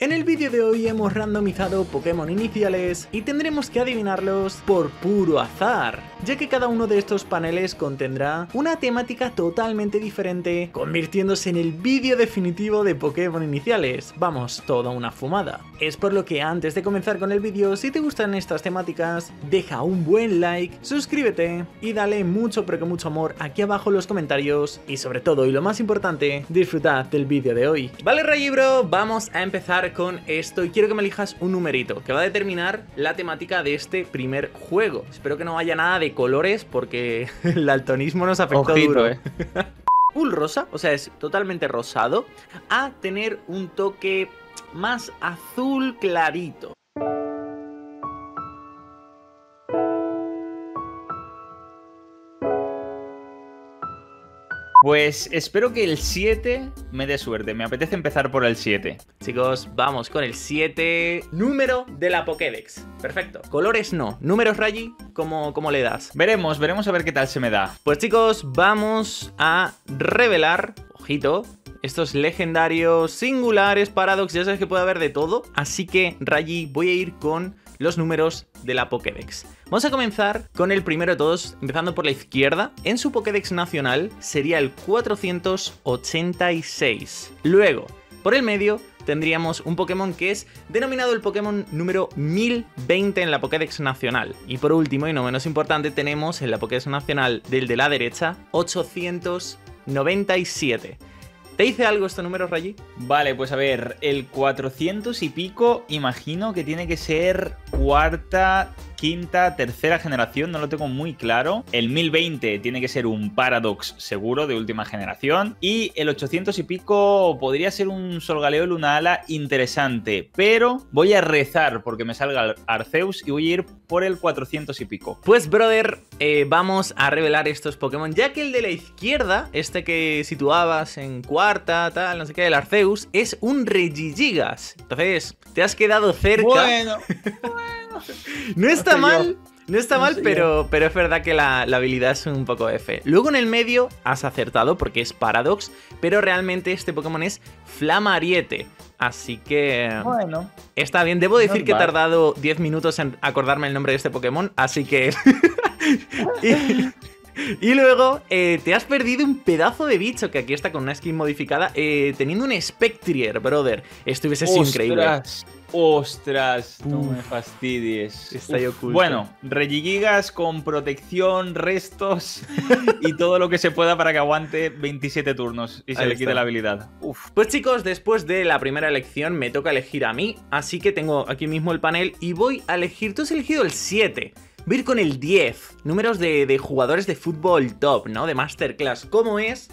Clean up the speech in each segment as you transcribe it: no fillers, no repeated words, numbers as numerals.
En el vídeo de hoy hemos randomizado Pokémon iniciales y tendremos que adivinarlos por puro azar, ya que cada uno de estos paneles contendrá una temática totalmente diferente, convirtiéndose en el vídeo definitivo de Pokémon iniciales. Vamos, toda una fumada. Es por lo que antes de comenzar con el vídeo, si te gustan estas temáticas, deja un buen like, suscríbete y dale mucho pero que mucho amor aquí abajo en los comentarios y sobre todo, y lo más importante, disfrutad del vídeo de hoy. Vale, Rayibro, vamos a empezar con esto y quiero que me elijas un numerito que va a determinar la temática de este primer juego. Espero que no haya nada de colores porque el daltonismo nos afectó duro. Full rosa, o sea, es totalmente rosado, a tener un toque más azul clarito. Pues espero que el 7 me dé suerte, me apetece empezar por el 7. Chicos, vamos con el 7, número de la Pokédex. Perfecto. Colores no, números, Rayi, ¿cómo le das? Veremos a ver qué tal se me da. Pues chicos, vamos a revelar, ojito, estos legendarios singulares Paradox, ya sabes que puede haber de todo. Así que, Rayi, voy a ir con los números de la Pokédex. Vamos a comenzar con el primero de todos, empezando por la izquierda. En su Pokédex nacional sería el 486. Luego, por el medio, tendríamos un Pokémon que es denominado el Pokémon número 1020 en la Pokédex nacional. Y por último, y no menos importante, tenemos en la Pokédex nacional del de la derecha, 897. ¿Te dice algo este número, Rayi? Vale, pues a ver, el 400 y pico imagino que tiene que ser cuarta, quinta, tercera generación, no lo tengo muy claro. El 1020 tiene que ser un Paradox seguro de última generación. Y el 800 y pico podría ser un Solgaleo Lunala interesante. Pero voy a rezar porque me salga Arceus y voy a ir por el 400 y pico. Pues, brother, vamos a revelar estos Pokémon, ya que el de la izquierda, este que situabas en cuarta, tal, no sé qué, el Arceus, es un Regigigas. Entonces, te has quedado cerca. Bueno. No está mal. No está mal, pero es verdad que la habilidad es un poco F. Luego en el medio has acertado porque es Paradox, pero realmente este Pokémon es Flamariete. Así que... bueno, está bien. Debo decir que he tardado 10 minutos en acordarme el nombre de este Pokémon, así que... Y luego te has perdido un pedazo de bicho que aquí está con una skin modificada, teniendo un Spectrier, brother. Esto hubiese sido increíble. ¡Ostras! No me fastidies. Está ahí oculto. Bueno, Regigigas con protección, restos y todo lo que se pueda para que aguante 27 turnos y se le quite la habilidad. Uf. Pues chicos, después de la primera elección me toca elegir a mí, así que tengo aquí mismo el panel y voy a elegir... Tú has elegido el 7. Voy a ir con el 10. Números de jugadores de fútbol top, ¿no? De Masterclass. ¿Cómo es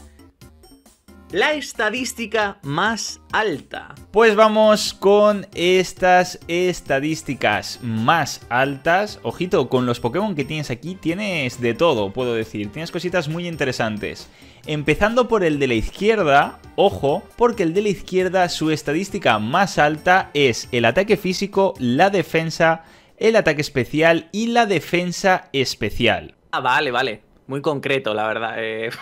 la estadística más alta? Pues vamos con estas estadísticas más altas. Ojito, con los Pokémon que tienes aquí tienes de todo, puedo decir. Tienes cositas muy interesantes. Empezando por el de la izquierda, ojo, porque el de la izquierda su estadística más alta es el ataque físico, la defensa, el ataque especial y la defensa especial. Ah, vale. Muy concreto, la verdad.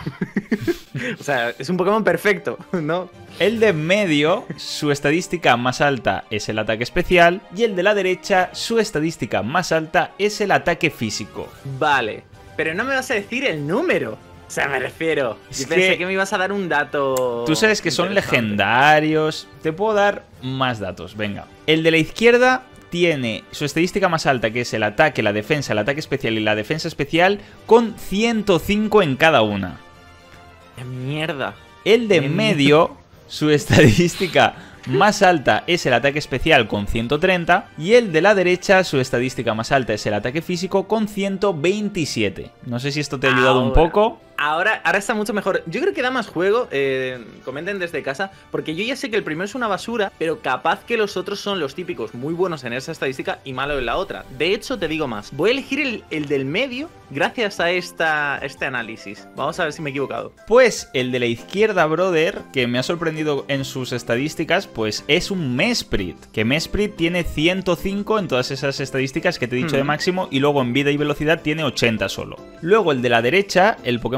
O sea, es un Pokémon perfecto, ¿no? El de en medio, su estadística más alta es el ataque especial. Y el de la derecha, su estadística más alta es el ataque físico. Vale, pero no me vas a decir el número. O sea, me refiero. Yo pensé que me ibas a dar un dato. Tú sabes que son legendarios. Te puedo dar más datos, venga. El de la izquierda tiene su estadística más alta, que es el ataque, la defensa, el ataque especial y la defensa especial, con 105 en cada una. ¡Qué mierda! El de en medio, su estadística más alta es el ataque especial con 130. Y el de la derecha, su estadística más alta es el ataque físico con 127. No sé si esto te ha ayudado un poco. Ahora está mucho mejor. Yo creo que da más juego, comenten desde casa, porque yo ya sé que el primero es una basura, pero capaz que los otros son los típicos muy buenos en esa estadística y malos en la otra. De hecho, te digo más, voy a elegir el del medio gracias a este análisis. Vamos a ver si me he equivocado. Pues el de la izquierda, brother, que me ha sorprendido en sus estadísticas, pues es un Mesprit, que Mesprit tiene 105 en todas esas estadísticas que te he dicho de máximo, y luego en vida y velocidad tiene 80 solo. Luego el de la derecha, el Pokémon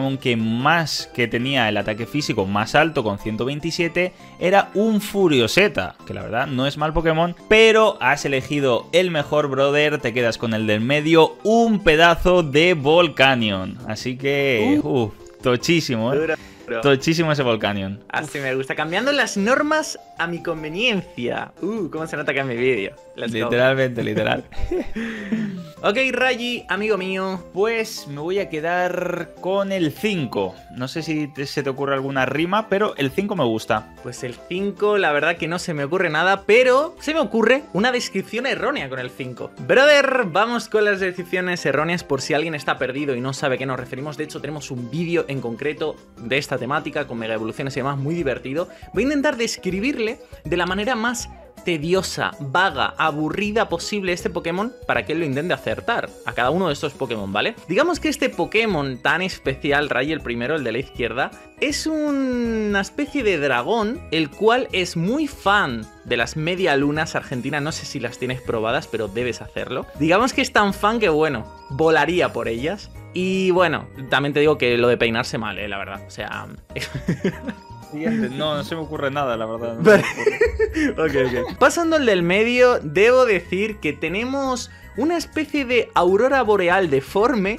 Pokémon que tenía el ataque físico más alto con 127 era un Furioseta, que la verdad no es mal Pokémon, pero has elegido el mejor, brother, te quedas con el del medio, un pedazo de Volcanion. Así que, tochísimo, ¿eh? Tochísimo ese Volcanion. Así me gusta. Cambiando las normas a mi conveniencia. Cómo se nota que es mi vídeo. Literalmente, literal. Ok, Rayi, amigo mío. Pues me voy a quedar con el 5. No sé si se te ocurre alguna rima, pero el 5 me gusta. Pues el 5, la verdad que no se me ocurre nada, pero se me ocurre una descripción errónea con el 5. Brother, vamos con las descripciones erróneas por si alguien está perdido y no sabe a qué nos referimos. De hecho, tenemos un vídeo en concreto de esta temática con mega evoluciones y demás, muy divertido. Voy a intentar describirle de la manera más tediosa, vaga, aburrida posible este Pokémon para que él lo intente acertar a cada uno de estos Pokémon, ¿vale? Digamos que este Pokémon tan especial, Ray, el primero, el de la izquierda, es una especie de dragón, el cual es muy fan de las medialunas argentinas. No sé si las tienes probadas, pero debes hacerlo. Digamos que es tan fan que, bueno, volaría por ellas. Y bueno, también te digo que lo de peinarse mal, la verdad. O sea... Siguiente. No se me ocurre nada, la verdad. No vale. Ok. Pasando al del medio, debo decir que tenemos una especie de aurora boreal deforme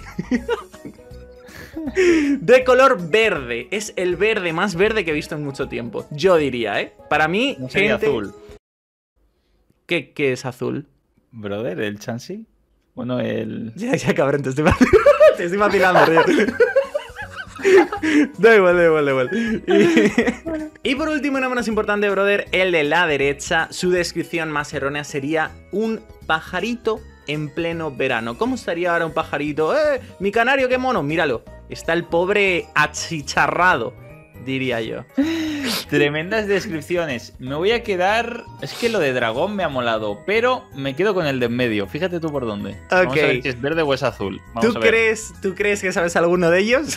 de color verde. Es el verde más verde que he visto en mucho tiempo. Yo diría, ¿eh? Para mí, no sería gente... azul. ¿Qué es azul? Brother, ¿el Chansey? Bueno, el... Ya, cabrón, te estoy vacilando, tío. Da igual. Y por último, y no menos importante, brother, el de la derecha. Su descripción más errónea sería un pajarito en pleno verano. ¿Cómo estaría ahora un pajarito? Mi canario, qué mono. Míralo, está el pobre achicharrado, diría yo. Tremendas descripciones. Me voy a quedar... Es que lo de dragón me ha molado, pero me quedo con el de en medio. Fíjate tú por dónde. Vamos a ver si es verde o es azul. ¿Tú crees que sabes alguno de ellos?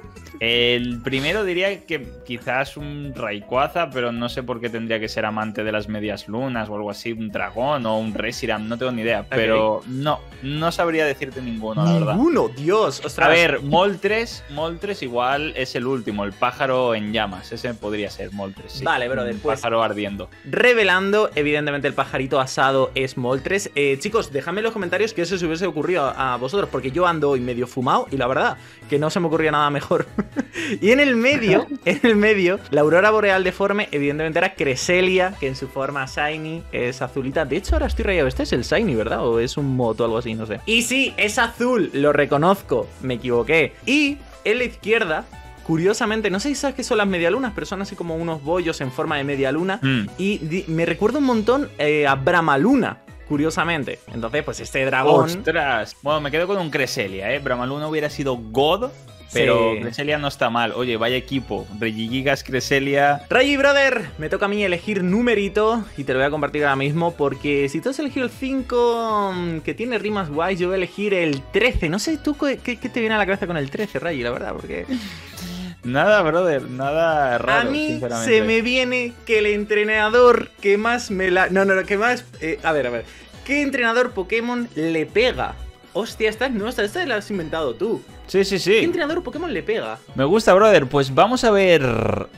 El primero diría que quizás un Rayquaza, pero no sé por qué tendría que ser amante de las medias lunas o algo así, un dragón o un Reshiram, no tengo ni idea, pero no sabría decirte ninguno, la verdad. Ninguno, Dios, ostras. A ver, Moltres igual es el último, el pájaro en llamas, ese podría ser Moltres, sí. Vale, brother, pues pájaro ardiendo. Revelando, evidentemente el pajarito asado es Moltres. Chicos, dejadme en los comentarios que eso se hubiese ocurrido a vosotros, porque yo ando hoy medio fumado y la verdad que no se me ocurría nada mejor. Y en el medio, la aurora boreal deforme, evidentemente era Cresselia, que en su forma Shiny es azulita. De hecho, ahora estoy rayado. Este es el Shiny, ¿verdad? O es un moto o algo así, no sé. Y sí, es azul, lo reconozco, me equivoqué. Y en la izquierda, curiosamente, no sé si sabes qué son las medialunas, pero son así como unos bollos en forma de medialuna. Y me recuerda un montón a Bramaluna, curiosamente. Entonces, pues este dragón... ¡Ostras! Bueno, me quedo con un Cresselia, ¿eh? Bramaluna hubiera sido God... Pero sí. Cresselia no está mal. Oye, vaya equipo. Regigigas, Cresselia. Rayi, brother, me toca a mí elegir numerito y te lo voy a compartir ahora mismo porque si tú has elegido el 5 que tiene rimas guays, yo voy a elegir el 13. No sé tú qué te viene a la cabeza con el 13, Rayi, la verdad, porque... Nada, brother, nada raro. A mí se me viene que el entrenador que más me la... No, que más... A ver. ¿Qué entrenador Pokémon le pega? Hostia, esta la has inventado tú. Sí. ¿Qué entrenador Pokémon le pega? Me gusta, brother. Pues vamos a ver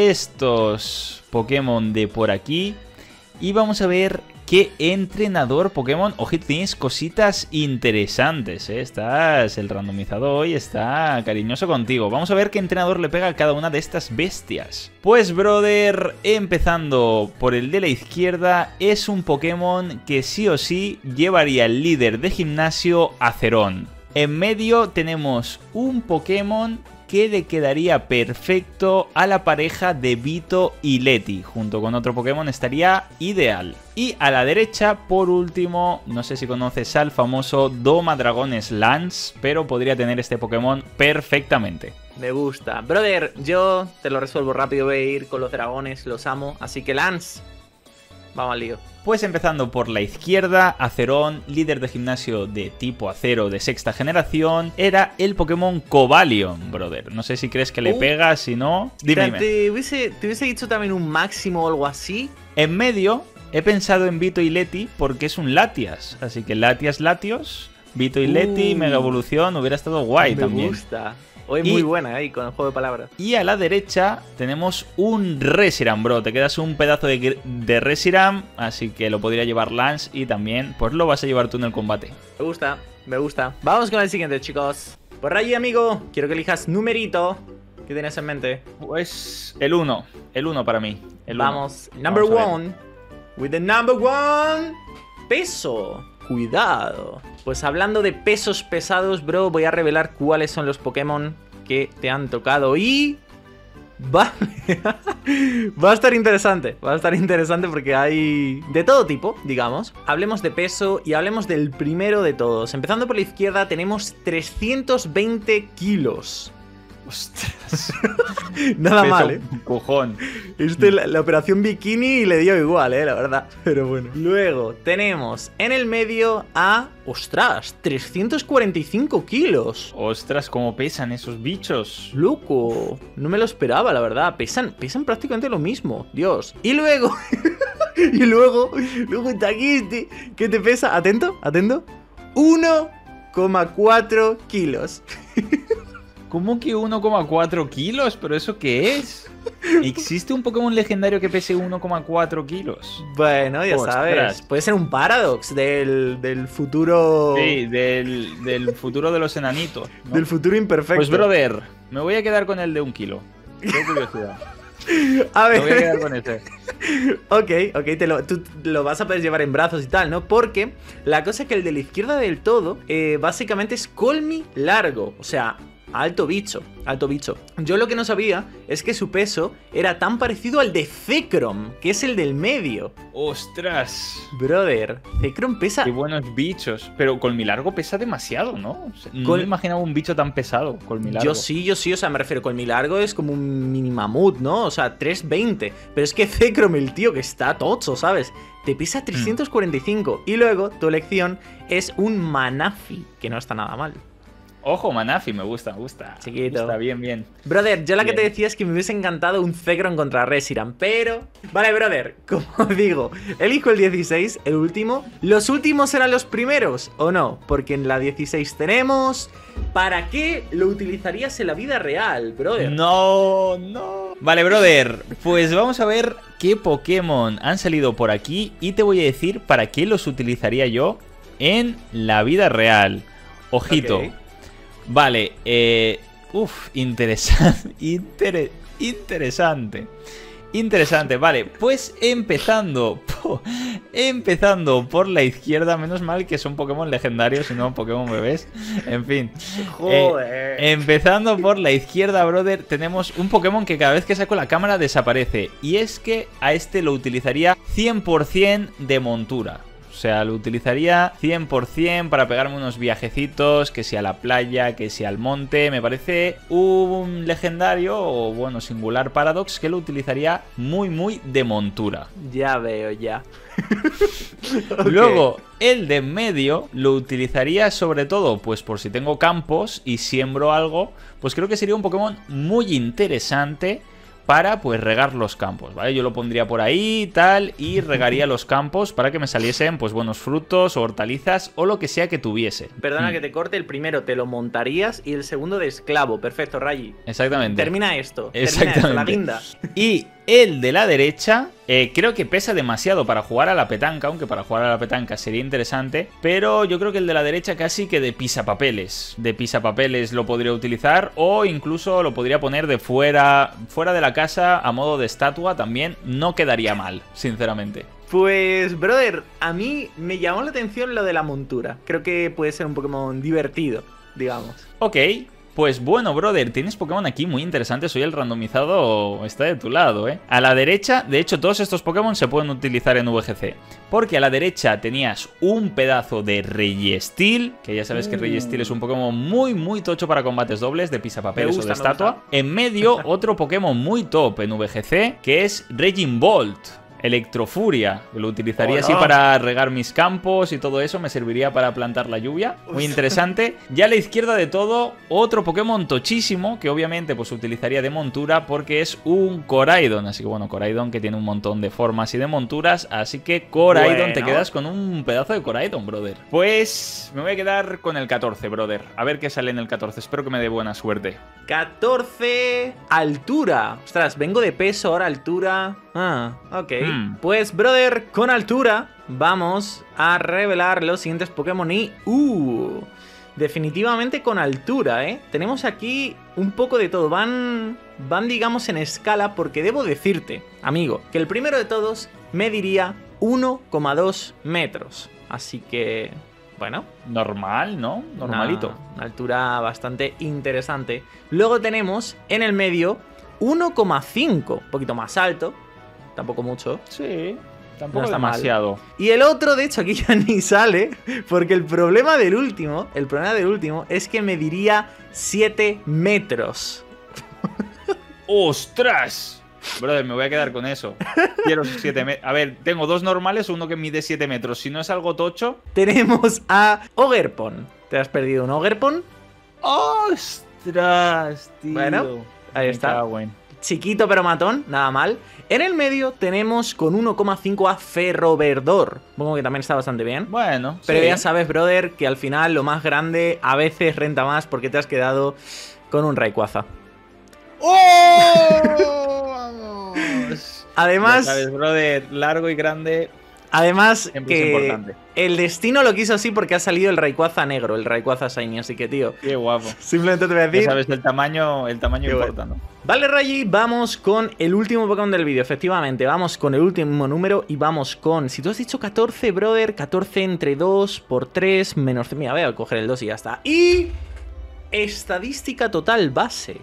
estos Pokémon de por aquí. Y vamos a ver qué entrenador Pokémon. Ojito, tienes cositas interesantes, ¿eh? El randomizado hoy está cariñoso contigo. Vamos a ver qué entrenador le pega a cada una de estas bestias. Pues, brother, empezando por el de la izquierda, es un Pokémon que sí o sí llevaría el líder de gimnasio Acerón. En medio tenemos un Pokémon que le quedaría perfecto a la pareja de Vito y Leti. Junto con otro Pokémon estaría ideal. Y a la derecha, por último, no sé si conoces al famoso Doma Dragones Lance, pero podría tener este Pokémon perfectamente. Me gusta. Brother, yo te lo resuelvo rápido, voy a ir con los dragones, los amo. Así que Lance, vamos al lío. Pues empezando por la izquierda, Acerón, líder de gimnasio de tipo acero de sexta generación, era el Pokémon Cobalion, brother. No sé si crees que le pega, si no... Dime. ¿Te hubiese dicho también un máximo o algo así? En medio, he pensado en Vito y Leti porque es un Latias. Así que Latios, Vito y Leti, Mega Evolución, hubiera estado guay también. Me gusta. Hoy muy buena ahí con el juego de palabras. Y a la derecha tenemos un Reshiram, bro. Te quedas un pedazo de Reshiram, así que lo podría llevar Lance y también pues lo vas a llevar tú en el combate. Me gusta, me gusta. Vamos con el siguiente, chicos. Por allí, amigo, quiero que elijas numerito. ¿Qué tienes en mente? Pues el 1 para mí. Vamos, number one. With the number one. Peso. Cuidado. Pues hablando de pesos pesados, bro, voy a revelar cuáles son los Pokémon que te han tocado y... Va a estar interesante. Va a estar interesante porque hay de todo tipo, digamos. Hablemos de peso y hablemos del primero de todos. Empezando por la izquierda tenemos 320 kilos. Ostras. Nada Peso mal, un cojón. La operación bikini le dio igual, la verdad. Pero bueno. Luego tenemos en el medio a... ¡Ostras! 345 kilos. Ostras, cómo pesan esos bichos. Loco. No me lo esperaba, la verdad. Pesan prácticamente lo mismo. Dios. Y luego... luego está aquí este, que te pesa... Atento. 1,4 kilos. ¿Cómo que 1,4 kilos? ¿Pero eso qué es? ¿Existe un Pokémon legendario que pese 1,4 kilos? Bueno, ya Ostras. sabes. Puede ser un Paradox del futuro... Sí, del futuro de los enanitos, ¿no? Del futuro imperfecto. Pues, brother, me voy a quedar con el de 1 kilo. Tengo curiosidad. A ver. Me voy a quedar con ese. Ok, tú lo vas a poder llevar en brazos y tal, ¿no? Porque la cosa es que el de la izquierda del todo, básicamente es Colmi largo. O sea... Alto bicho. Yo lo que no sabía es que su peso era tan parecido al de Zekrom, que es el del medio. ¡Ostras! Brother, Zekrom pesa... ¡Qué buenos bichos! Pero Colmilargo pesa demasiado, ¿no? O sea, no me imaginaba un bicho tan pesado, Colmilargo. Yo sí, o sea, me refiero, Colmilargo es como un mini mamut, ¿no? O sea, 320. Pero es que Zekrom, el tío, que está tocho, ¿sabes? Te pesa 345. Y luego, tu elección es un Manafi, que no está nada mal. Ojo, Manafi, me gusta. Chiquito. Está bien. Brother, yo la Bien. que te decía es que me hubiese encantado un Zekrom contra Reshiram, pero... Vale, brother, como digo, elijo el 16, el último. ¿Los últimos serán los primeros o no? Porque en la 16 tenemos... ¿Para qué lo utilizarías en la vida real, brother? No. Vale, brother, pues vamos a ver qué Pokémon han salido por aquí y te voy a decir para qué los utilizaría yo en la vida real. Ojito. Ok. Vale, interesante, vale, pues empezando por la izquierda, menos mal que son Pokémon legendarios y no Pokémon bebés, en fin. Joder. Empezando por la izquierda, brother, tenemos un Pokémon que cada vez que saco la cámara desaparece, y es que a este lo utilizaría 100% de montura. O sea, lo utilizaría 100% para pegarme unos viajecitos, que sea a la playa, que sea al monte. Me parece un legendario o, bueno, singular Paradox que lo utilizaría muy de montura. Ya veo, ya. Okay. Luego, el de en medio lo utilizaría sobre todo, pues por si tengo campos y siembro algo, pues creo que sería un Pokémon muy interesante para pues regar los campos, ¿vale? Yo lo pondría por ahí tal y regaría los campos para que me saliesen pues buenos frutos o hortalizas o lo que sea que tuviese. Perdona que te corte, el primero te lo montarías y el segundo de esclavo. Perfecto, Rayi. Exactamente. Termina esto, la guinda. Y el de la derecha creo que pesa demasiado para jugar a la petanca, aunque para jugar a la petanca sería interesante, pero yo creo que el de la derecha casi que de pisapapeles. De pisapapeles lo podría utilizar o incluso lo podría poner de fuera de la casa a modo de estatua, también no quedaría mal, sinceramente. Pues, brother, a mí me llamó la atención lo de la montura. Creo que puede ser un Pokémon divertido, digamos. Ok. Pues bueno, brother, tienes Pokémon aquí muy interesantes. Hoy el randomizado está de tu lado, ¿eh? A la derecha, de hecho, todos estos Pokémon se pueden utilizar en VGC. Porque a la derecha tenías un pedazo de Registeel, que ya sabes que Registeel es un Pokémon muy tocho para combates dobles, de pisapapeles o de estatua. En medio, otro Pokémon muy top en VGC, que es Reginbolt. Electrofuria. Lo utilizaría ¡Hola! así para regar mis campos y todo eso. Me serviría para plantar la lluvia. Muy interesante. Ya a la izquierda de todo, otro Pokémon tochísimo, que obviamente pues utilizaría de montura porque es un Koraidon. Así que bueno, Koraidon que tiene un montón de formas y de monturas. Así que Koraidon, te quedas con un pedazo de Koraidon, brother. Pues me voy a quedar con el 14, brother. A ver qué sale en el 14. Espero que me dé buena suerte. 14, altura. Ostras, vengo de peso, ahora altura. Ah, ok. Pues, brother, con altura vamos a revelar los siguientes Pokémon y... definitivamente con altura, ¿eh? Tenemos aquí un poco de todo. Van, digamos, en escala, porque debo decirte, amigo, que el primero de todos mediría 1,2 metros. Así que... bueno, normal, ¿no? Normalito. Una altura bastante interesante. Luego tenemos en el medio 1,5, un poquito más alto. Tampoco mucho. Sí, tampoco no está demasiado. Mal. Y el otro, de hecho, aquí ya ni sale, porque el problema del último es que mediría 7 metros. ¡Ostras! Brother, me voy a quedar con eso. Quiero 7 metros. A ver, tengo dos normales, uno que mide 7 metros. Si no es algo tocho... Tenemos a Ogerpon. ¿Te has perdido un Ogerpon? ¡Ostras, tío! Bueno, ahí está. Chiquito pero matón, nada mal. En el medio tenemos con 1,5 a Ferroverdor. Supongo que también está bastante bien. Bueno, pero sí. Ya sabes, brother, que al final lo más grande a veces renta más porque te has quedado con un Rayquaza. ¡Oh! ¡Vamos! Además, ya sabes, brother, largo y grande. Además, que importante. El destino lo quiso así porque ha salido el Rayquaza negro, el Rayquaza Shiny, así que, tío. Qué guapo. Simplemente te voy a decir. Ya sabes, el tamaño importa, ¿no? Vale, Rayi, vamos con el último Pokémon del vídeo, efectivamente. Vamos con el último número y vamos con... Si tú has dicho 14, brother, 14 entre 2 por 3 menos... Mira, voy a coger el 2 y ya está. Y... estadística total base.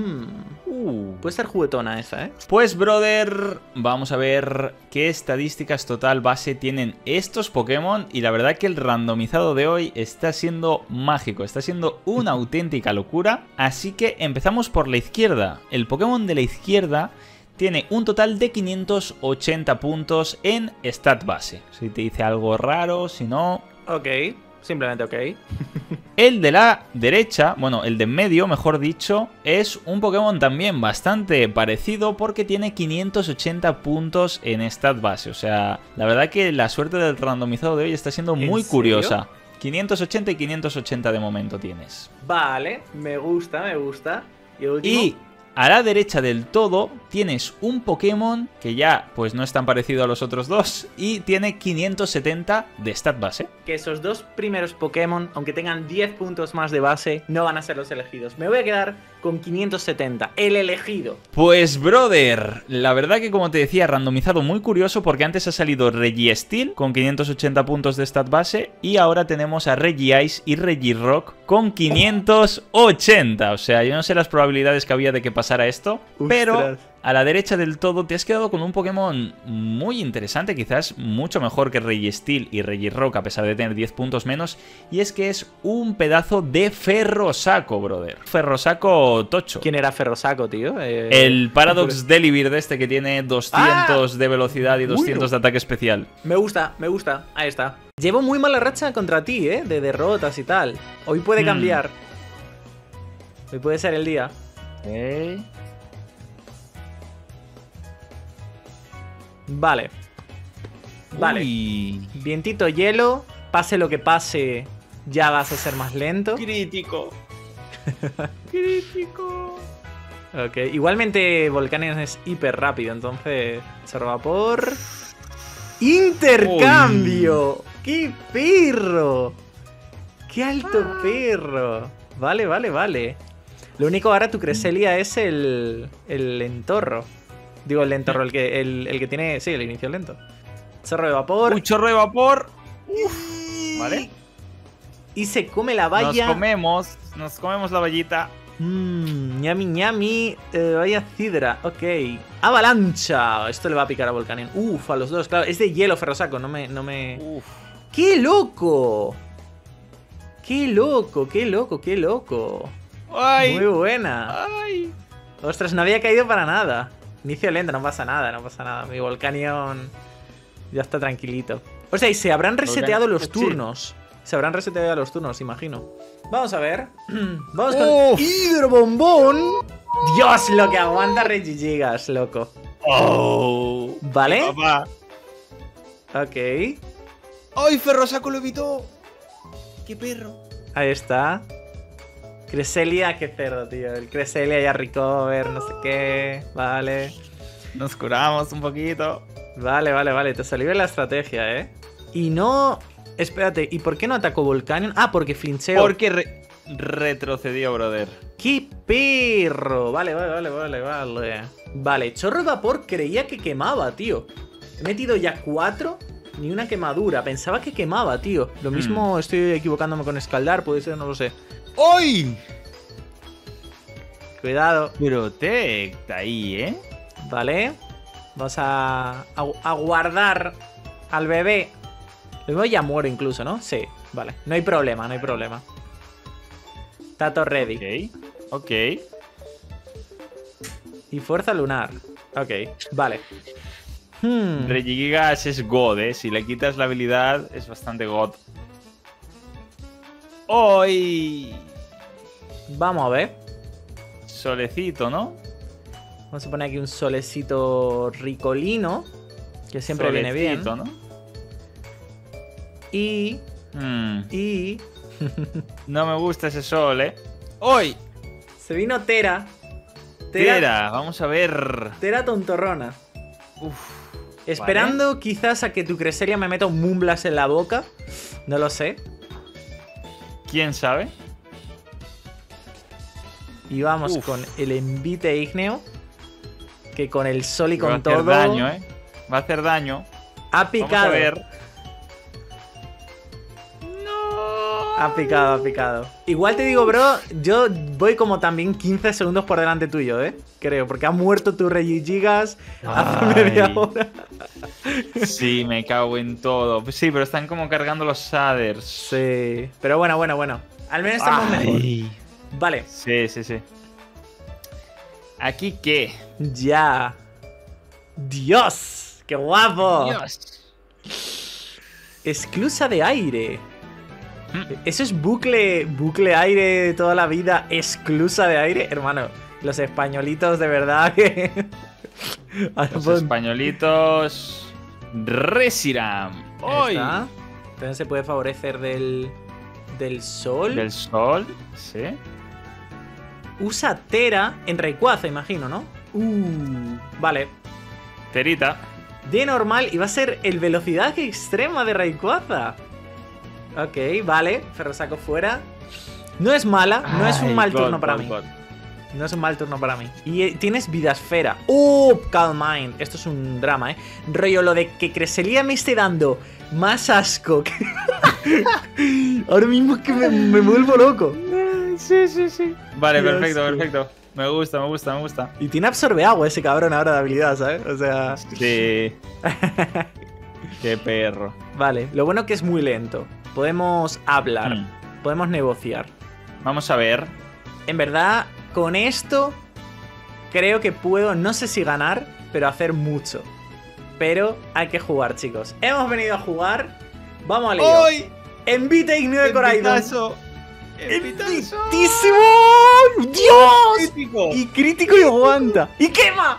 Puede ser juguetona esa, ¿eh? Pues, brother, vamos a ver qué estadísticas total base tienen estos Pokémon. Y la verdad que el randomizado de hoy está siendo mágico, está siendo una auténtica locura. Así que empezamos por la izquierda. El Pokémon de la izquierda tiene un total de 580 puntos en stat base. Si te dice algo raro, si no... Ok, simplemente ok. El de la derecha, bueno, el de en medio, mejor dicho, es un Pokémon también bastante parecido porque tiene 580 puntos en stat base. O sea, la verdad que la suerte del randomizado de hoy está siendo muy curiosa. 580 y 580 de momento tienes. Vale, me gusta, me gusta. ¿Y el último? Y a la derecha del todo tienes un Pokémon que ya pues no es tan parecido a los otros dos y tiene 570 de stat base. Que esos dos primeros Pokémon, aunque tengan 10 puntos más de base, no van a ser los elegidos. Me voy a quedar con 570, el elegido. Pues, brother, la verdad que como te decía, randomizado muy curioso porque antes ha salido Registeel con 580 puntos de stat base y ahora tenemos a Regice y Regirock con 580. O sea, yo no sé las probabilidades que había de que pasara esto, pero a la derecha del todo te has quedado con un Pokémon muy interesante, quizás mucho mejor que Registeel y Regirock a pesar de tener 10 puntos menos, y es que es un pedazo de Ferrosaco, brother. Ferrosaco tocho. ¿Quién era Ferrosaco, tío? El Paradox Delibird este que tiene 200 de velocidad y 200 de ataque especial. Me gusta, ahí está. Llevo muy mala racha contra ti, de derrotas y tal. Hoy puede cambiar. Hoy puede ser el día. Vale. Uy. Vientito hielo. Pase lo que pase, ya vas a ser más lento. Crítico. Ok, igualmente Volcanion es hiper rápido, entonces... Vapor. ¡Intercambio! Uy. ¡Qué perro! ¡Qué alto perro! Vale. Lo único ahora tu Cresselia es el entorro. Digo, el entorro, el que tiene... Sí, el inicio lento. Chorro de vapor. ¡Uy, chorro de vapor! Vale. Y se come la valla. Nos comemos la vallita. Ñami ñami. Vaya cidra. Ok. Avalancha. Esto le va a picar a Volcanion. Uf, a los dos, claro. Es de hielo Ferrosaco, no me... Uf. ¡Qué loco! ¡Qué loco! ¡Ay! Muy buena. ¡Ay! Ostras, no había caído para nada. Inicio lento, no pasa nada, no pasa nada. Mi Volcanion ya está tranquilito. O sea, y se habrán reseteado los turnos. Se habrán reseteado los turnos, imagino. Vamos a ver. Vamos con Hidrobombón. Dios, lo que aguanta Regigigas, loco. Oh, ¿Vale? papá. Ok. ¡Ay, Ferrosaco lo evitó! ¡Qué perro! Ahí está. Cresselia, qué cerdo, tío. El Cresselia ya recover, no sé qué. Vale. Nos curamos un poquito. Vale, vale, vale. Te salió bien la estrategia, ¿eh? Y no... Espérate, ¿y por qué no atacó Volcanion? Ah, porque flincheo. Porque retrocedió, brother. ¡Qué perro! Vale, vale, vale, vale, vale. Vale, Chorro de Vapor creía que quemaba, tío. He metido ya 4, ni una quemadura. Pensaba que quemaba, tío. Lo mismo estoy equivocándome con Escaldar, puede ser, no lo sé. ¡Ay! Cuidado. Protect ahí, ¿eh? Vale. Vamos a guardar al bebé. El bebé ya muere incluso, ¿no? Sí, vale. No hay problema, no hay problema. Tato ready. Ok, ok. Y fuerza lunar. Ok, vale. Regigigas es God, ¿eh? Si le quitas la habilidad, es bastante God. ¡Hoy! Vamos a ver. Solecito, ¿no? Vamos a poner aquí un solecito ricolino. Que siempre viene bien. ¿no? Y... No me gusta ese sol, ¿eh? ¡Hoy! Se vino Tera. Tera, vamos a ver. Tera tontorrona. Uf, esperando quizás a que tu Cresselia me meta un Moonblast en la boca. No lo sé. ¿Quién sabe? Y vamos con el envite ígneo. Que con el sol y con todo... Va a hacer daño, ¿eh? Va a hacer daño. Ha picado. Vamos a ver. Ha picado, ha picado. Igual te digo, bro, yo voy como también 15 segundos por delante tuyo, ¿eh? Creo, porque ha muerto tu Regigigas hace media hora. Sí, me cago en todo. Sí, pero están como cargando los shaders. Sí, pero bueno, bueno, bueno. Al menos estamos mejor. Vale. Sí, sí, sí. ¿Aquí qué? Ya. ¡Dios! ¡Qué guapo! Dios. Esclusa de aire. Eso es bucle aire de toda la vida. Esclusa de aire. Hermano, los españolitos de verdad que... Los españolitos... Reshiram. ¡Hoy! Entonces se puede favorecer del sol. Del sol, sí. Usa Tera en Rayquaza, imagino, ¿no? Vale. Terita. De normal, y va a ser el velocidad extrema de Rayquaza. Ok, vale. Ferrosaco fuera. No es mala, no es un mal turno para mí. No es un mal turno para mí. Y tienes vida esfera. Calm Mind. Esto es un drama, rollo, lo de que Cresselia me esté dando más asco que... Ahora mismo es que me vuelvo loco. Sí, sí, sí. Vale, Dios, perfecto, perfecto. Me gusta, me gusta, me gusta. Y tiene absorbe agua ese cabrón ahora de habilidad, ¿sabes? O sea... Sí. Qué perro. Vale, lo bueno que es muy lento. Podemos hablar, podemos negociar. Vamos a ver. En verdad, con esto creo que puedo, no sé si ganar, pero hacer mucho. Pero hay que jugar, chicos. Hemos venido a jugar. Vamos al lío. ¡Hoy! Envite Igneo de Coraidon. ¡Envitísimo! ¡Dios! ¡Crítico! Y crítico y aguanta. ¡Y quema!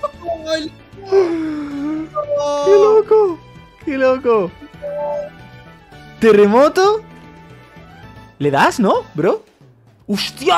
¡Qué loco! ¡Qué loco! ¿Terremoto? ¿Le das, no, bro? ¡Hostia!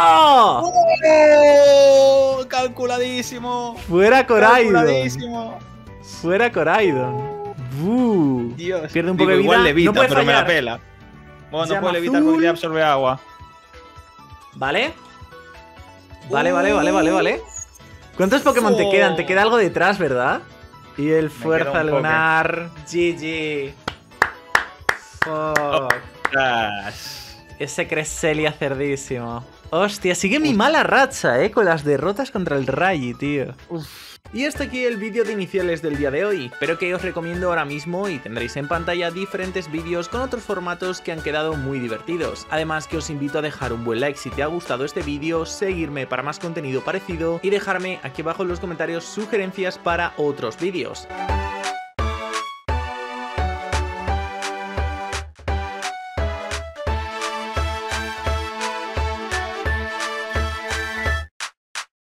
¡Oh! ¡Calculadísimo! Fuera Coraidon. ¡Calculadísimo! Fuera Coraidon. Dios. Pierde un poco de vida. Igual levita, no puede pero fallar. me la pela. Bueno, no Llama puede levitar azul. porque ya absorbe agua. ¿Vale? Vale, vale, vale, vale, vale. ¿Cuántos Pokémon te quedan? Te queda algo detrás, ¿verdad? Y el Fuerza queda un Lunar. GG. Fuck. Ostras. Ese Cresselia cerdísimo. Hostia, sigue mi mala racha, con las derrotas contra el Rayi, tío. Uf. Y hasta aquí el vídeo de iniciales del día de hoy, pero que os recomiendo ahora mismo y tendréis en pantalla diferentes vídeos con otros formatos que han quedado muy divertidos. Además que os invito a dejar un buen like si te ha gustado este vídeo, seguirme para más contenido parecido y dejarme aquí abajo en los comentarios sugerencias para otros vídeos.